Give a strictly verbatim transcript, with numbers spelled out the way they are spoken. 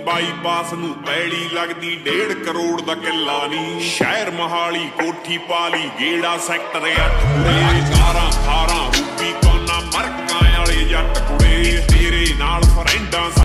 Bypass ਨੂੰ ਪੈੜੀ ਲੱਗਦੀ ਡੇਢ ਕਰੋੜ ਦਾ ਕਿੱਲਾ ਨੀ। ਸ਼ਹਿਰ ਮਹਾਲੀ ਕੋਠੀ ਪਾਲੀ ਗੇੜਾ ਸੈਕਟਰ ਅੱਠ ਕੁੜੇ। ਕਾਰਾਂ ਥਾਰਾਂ ਰੂਪੀ ਕੋਨਾ ਮਰਕਾਂ ਵਾਲੇ ਜੱਟ ਕੁੜੇ। ਤੇਰੇ ਨਾਲ ਫਰੈਂਡਾਂ